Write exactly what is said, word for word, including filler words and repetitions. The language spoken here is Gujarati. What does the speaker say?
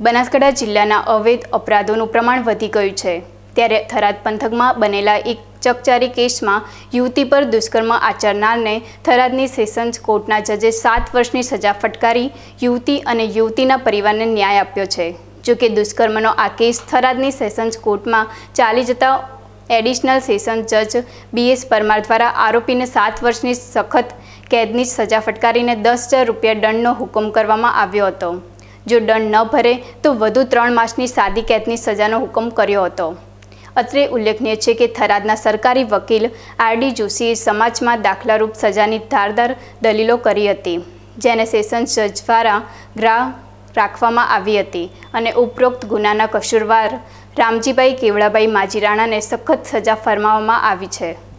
બનાસકાંઠા જિલ્લાના અવૈધ અપરાધોનું પ્રમાણ વધી ગયું છે ત્યારે થરાદ પંથકમાં બનેલા એક ચકચારી કેસમાં યુવતી પર દુષ્કર્મ આચરનારને થરાદની સેશન્સ કોર્ટના જજે સાત વર્ષની સજા ફટકારી યુવતી અને યુવતીના પરિવારને ન્યાય આપ્યો છે। જો કે દુષ્કર્મનો આ કેસ થરાદની સેશન્સ કોર્ટમાં ચાલી જતા એડિશનલ સેશન્સ જજ બી એસ પરમાર દ્વારા આરોપીને સાત વર્ષની સખત કેદની સજા ફટકારીને દસ હજાર રૂપિયા દંડનો હુકમ કરવામાં આવ્યો હતો। જો દંડ ન ભરે તો વધુ ત્રણ માસની સાદી કેદની સજાનો હુકમ કર્યો હતો। અત્રે ઉલ્લેખનીય છે કે થરાદના સરકારી વકીલ આર ડી જોશીએ સમાજમાં દાખલારૂપ સજાની ધારદાર દલીલો કરી હતી, જેને સેશન્સ જજ દ્વારા ગ્રાહ્ય રાખવામાં આવી હતી અને ઉપરોક્ત ગુનાના કસૂરવાર રામજીભાઈ કેવડાભાઈ માજીરાણાને સખત સજા ફરમાવવામાં આવી છે।